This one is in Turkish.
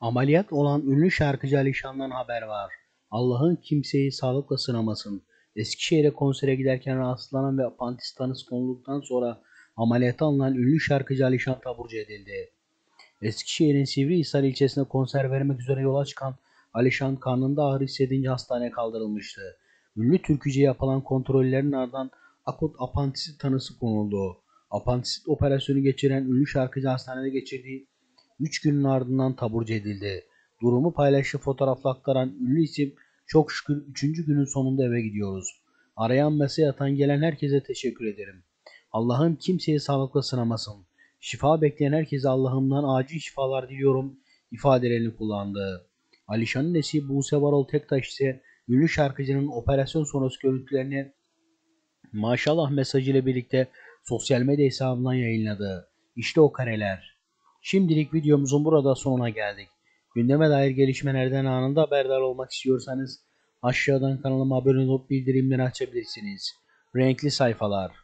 Ameliyat olan ünlü şarkıcı Alişan'dan haber var. Allah'ın kimseyi sağlıkla sınamasın. Eskişehir'e konsere giderken rahatsızlanan ve apandisit tanısı konulduktan sonra ameliyata alınan ünlü şarkıcı Alişan taburcu edildi. Eskişehir'in Sivrihisar ilçesine konser vermek üzere yola çıkan Alişan karnında ağrı hissedince hastaneye kaldırılmıştı. Ünlü türkücüye yapılan kontrollerin ardından akut apandisit tanısı konuldu. Apandisit operasyonu geçiren ünlü şarkıcı hastanede geçirdiği 3 günün ardından taburcu edildi. Durumu paylaştığı fotoğrafla aktaran ünlü isim çok şükür 3. günün sonunda eve gidiyoruz. Arayan mesaj atan gelen herkese teşekkür ederim. Allah'ım kimseyi sağlıkla sınamasın. Şifa bekleyen herkese Allah'ımdan acil şifalar diliyorum ifadelerini kullandı. Alişan'ın eşi Buse Varol Tektaş ise ünlü şarkıcının operasyon sonrası görüntülerini maşallah mesajıyla birlikte sosyal medya hesabından yayınladı. İşte o kareler. Şimdilik videomuzun burada sonuna geldik. Gündeme dair gelişmelerden anında haberdar olmak istiyorsanız aşağıdan kanalıma abone olup bildirimleri açabilirsiniz. Renkli sayfalar.